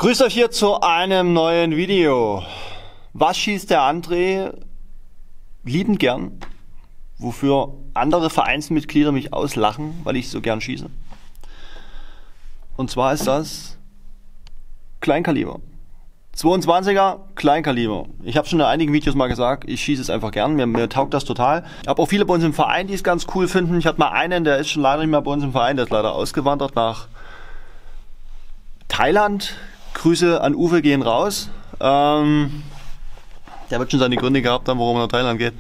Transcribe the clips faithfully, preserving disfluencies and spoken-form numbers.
Grüßt euch hier zu einem neuen Video. Was schießt der André liebend gern, wofür andere Vereinsmitglieder mich auslachen, weil ich so gern schieße? Und zwar ist das Kleinkaliber. zweiundzwanziger Kleinkaliber. Ich habe schon in einigen Videos mal gesagt, ich schieße es einfach gern, mir, mir taugt das total. Ich habe auch viele bei uns im Verein, die es ganz cool finden. Ich hatte mal einen, der ist schon leider nicht mehr bei uns im Verein, der ist leider ausgewandert nach Thailand. Grüße an Uwe gehen raus. Ähm, der wird schon seine Gründe gehabt haben, warum er nach Thailand geht.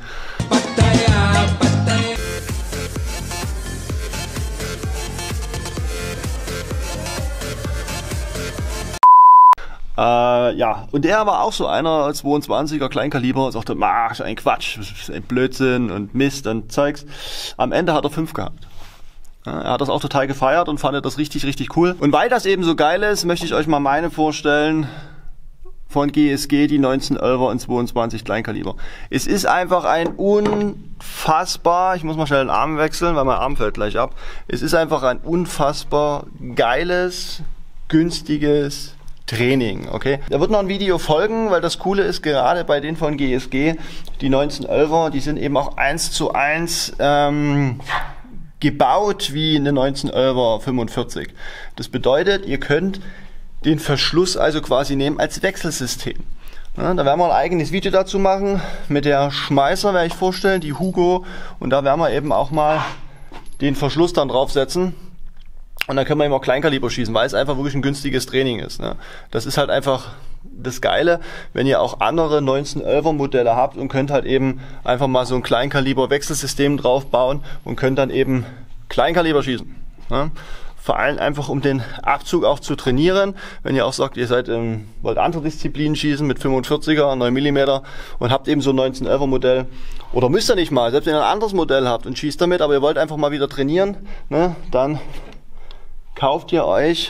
Äh, ja, und der war auch so einer, zweiundzwanziger Kleinkaliber, und sagte, mach, ist ein Quatsch, ist ein Blödsinn und Mist und Zeugs. Am Ende hat er fünf gehabt. Ja, er hat das auch total gefeiert und fand das richtig, richtig cool. Und weil das eben so geil ist, möchte ich euch mal meine vorstellen von G S G, die neunzehnelfer und zweiundzwanzig Kleinkaliber. Es ist einfach ein unfassbar, ich muss mal schnell den Arm wechseln, weil mein Arm fällt gleich ab. Es ist einfach ein unfassbar geiles, günstiges Training, okay? Da wird noch ein Video folgen, weil das Coole ist, gerade bei den von G S G, die neunzehnelfer, die sind eben auch eins zu eins ähm, gebaut wie eine neunzehnelfer fünfundvierzig. Das bedeutet, ihr könnt den Verschluss also quasi nehmen als Wechselsystem. Ja, da werden wir ein eigenes Video dazu machen. Mit der Schmeißer werde ich vorstellen, die Hugo. Und da werden wir eben auch mal den Verschluss dann draufsetzen. Und dann können wir eben auch Kleinkaliber schießen, weil es einfach wirklich ein günstiges Training ist. Ne? Das ist halt einfach das Geile, wenn ihr auch andere neunzehnelfer Modelle habt und könnt halt eben einfach mal so ein Kleinkaliber-Wechselsystem drauf bauen und könnt dann eben Kleinkaliber schießen. Ne? Vor allem einfach, um den Abzug auch zu trainieren. Wenn ihr auch sagt, ihr seid ähm, wollt andere Disziplinen schießen mit fünfundvierziger, neun Millimeter und habt eben so ein neunzehnelfer Modell. Oder müsst ihr nicht mal, selbst wenn ihr ein anderes Modell habt und schießt damit, aber ihr wollt einfach mal wieder trainieren, ne? Dann kauft ihr euch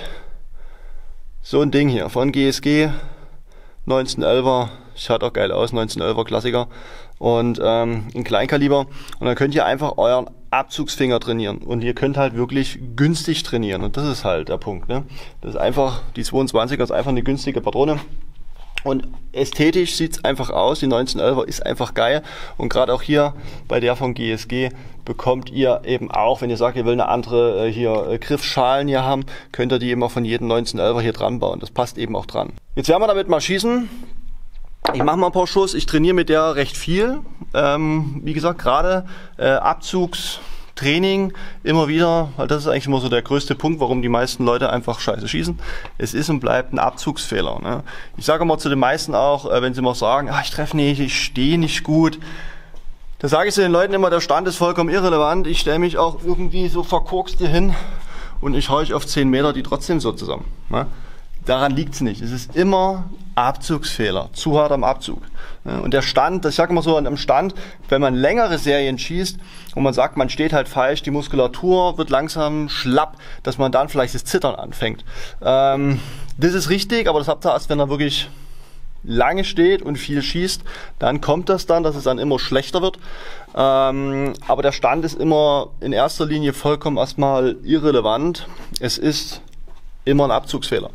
so ein Ding hier von G S G, neunzehnelfer, schaut auch geil aus, neunzehnelfer Klassiker und ähm, ein Kleinkaliber, und dann könnt ihr einfach euren Abzugsfinger trainieren und ihr könnt halt wirklich günstig trainieren, und das ist halt der Punkt, ne? Das ist einfach, die zweiundzwanziger ist einfach eine günstige Patrone. Und ästhetisch sieht es einfach aus, die neunzehnelfer ist einfach geil, und gerade auch hier bei der von G S G bekommt ihr eben auch, wenn ihr sagt, ihr will eine andere äh, hier äh, Griffschalen hier haben, könnt ihr die eben auch von jedem neunzehnelfer hier dran bauen. Das passt eben auch dran. Jetzt werden wir damit mal schießen. Ich mache mal ein paar Schuss, ich trainiere mit der recht viel. Ähm, wie gesagt, gerade äh, Abzugstraining immer wieder, weil das ist eigentlich immer so der größte Punkt, warum die meisten Leute einfach scheiße schießen. Es ist und bleibt ein Abzugsfehler. Ne? Ich sage immer zu den meisten auch, äh, wenn sie mal sagen, ah, ich treffe nicht, ich stehe nicht gut, da sage ich zu den Leuten immer, der Stand ist vollkommen irrelevant. Ich stelle mich auch irgendwie so verkorkst hier hin und ich haue euch auf zehn Meter die trotzdem so zusammen. Ne? Daran liegt es nicht. Es ist immer Abzugsfehler, zu hart am Abzug. Und der Stand, ich sage immer so, am Stand, wenn man längere Serien schießt und man sagt, man steht halt falsch, die Muskulatur wird langsam schlapp, dass man dann vielleicht das Zittern anfängt. Ähm, das ist richtig, aber das habt ihr erst, wenn er wirklich lange steht und viel schießt, dann kommt das dann, dass es dann immer schlechter wird. Ähm, aber der Stand ist immer in erster Linie vollkommen erstmal irrelevant. Es ist immer ein Abzugsfehler.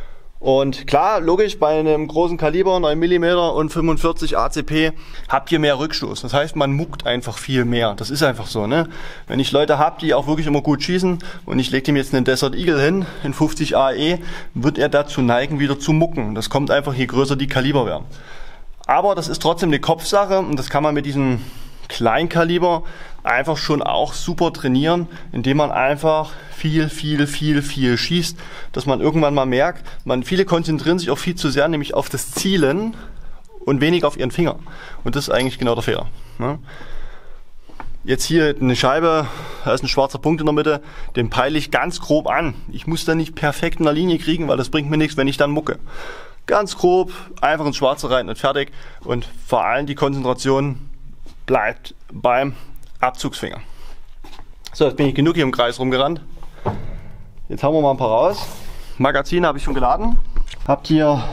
Und klar, logisch, bei einem großen Kaliber, neun Millimeter und fünfundvierzig A C P, habt ihr mehr Rückstoß. Das heißt, man muckt einfach viel mehr. Das ist einfach so, ne? Wenn ich Leute habe, die auch wirklich immer gut schießen und ich lege dem jetzt einen Desert Eagle hin, in fünfzig A E, wird er dazu neigen, wieder zu mucken. Das kommt einfach, je größer die Kaliber werden. Aber das ist trotzdem eine Kopfsache, und das kann man mit diesem Kleinkaliber einfach schon auch super trainieren, indem man einfach viel, viel, viel, viel schießt, dass man irgendwann mal merkt, man, viele konzentrieren sich auch viel zu sehr nämlich auf das Zielen und wenig auf ihren Finger. Und das ist eigentlich genau der Fehler. Ne? Jetzt hier eine Scheibe, da ist ein schwarzer Punkt in der Mitte, den peile ich ganz grob an. Ich muss da nicht perfekt in der Linie kriegen, weil das bringt mir nichts, wenn ich dann mucke. Ganz grob, einfach ins Schwarze rein und fertig. Und vor allem die Konzentration bleibt beim Abzugsfinger. So, jetzt bin ich genug hier im Kreis rumgerannt. Jetzt haben wir mal ein paar raus. Magazine habe ich schon geladen. Habt hier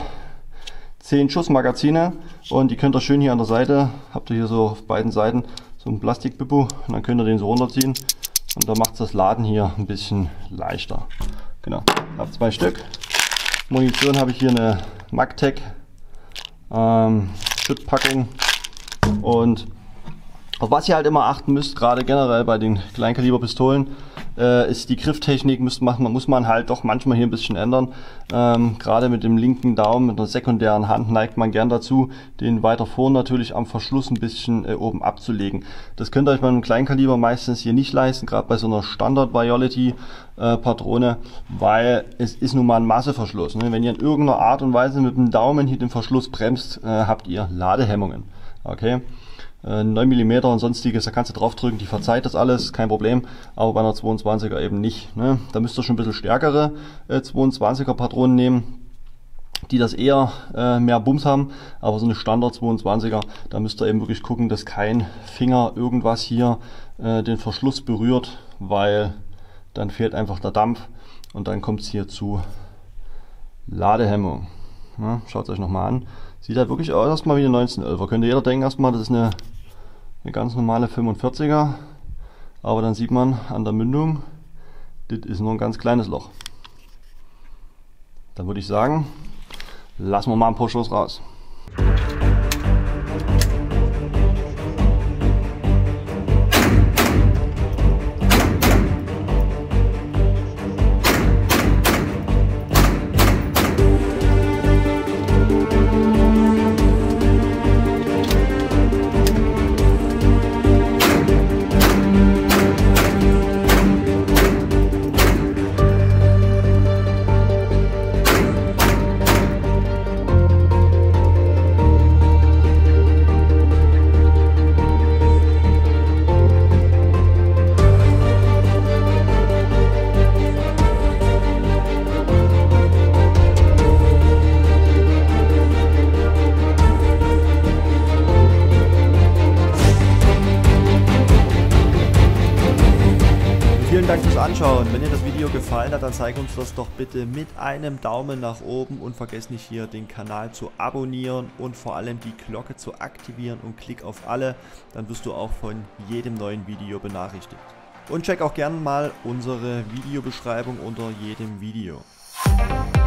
zehn Schuss Magazine und die könnt ihr schön hier an der Seite, habt ihr hier so auf beiden Seiten so ein Plastikbippo, und dann könnt ihr den so runterziehen und dann macht das Laden hier ein bisschen leichter. Genau, habt zwei Stück. Munition habe ich hier eine Magtech ähm, Schüttpackung, und auf was ihr halt immer achten müsst, gerade generell bei den Kleinkaliberpistolen, äh, ist die Grifftechnik, muss man, muss man halt doch manchmal hier ein bisschen ändern. Ähm, gerade mit dem linken Daumen, mit einer sekundären Hand, neigt man gern dazu, den weiter vorn natürlich am Verschluss ein bisschen äh, oben abzulegen. Das könnt ihr euch bei einem Kleinkaliber meistens hier nicht leisten, gerade bei so einer Standard-Violity-Patrone, weil es ist nun mal ein Masseverschluss. Ne? Wenn ihr in irgendeiner Art und Weise mit dem Daumen hier den Verschluss bremst, äh, habt ihr Ladehemmungen. Okay? neun Millimeter und sonstiges, da kannst du drauf drücken, die verzeiht das alles, kein Problem, aber bei einer zweiundzwanziger eben nicht. Ne? Da müsst ihr schon ein bisschen stärkere äh, zweiundzwanziger Patronen nehmen, die das eher äh, mehr Bums haben, aber so eine Standard zweiundzwanziger, da müsst ihr eben wirklich gucken, dass kein Finger irgendwas hier äh, den Verschluss berührt, weil dann fehlt einfach der Dampf und dann kommt es hier zu Ladehemmung. Ja, schaut es euch nochmal an. Sieht halt wirklich aus erstmal wie eine neunzehnhundertelfer. Könnte jeder denken erstmal, das ist eine, eine ganz normale fünfundvierziger. Aber dann sieht man an der Mündung, das ist nur ein ganz kleines Loch. Dann würde ich sagen, lassen wir mal ein paar Schuss raus. Vielen Dank fürs Anschauen. Wenn dir das Video gefallen hat, dann zeig uns das doch bitte mit einem Daumen nach oben und vergiss nicht hier den Kanal zu abonnieren und vor allem die Glocke zu aktivieren und klick auf alle, dann wirst du auch von jedem neuen Video benachrichtigt. Und check auch gerne mal unsere Videobeschreibung unter jedem Video.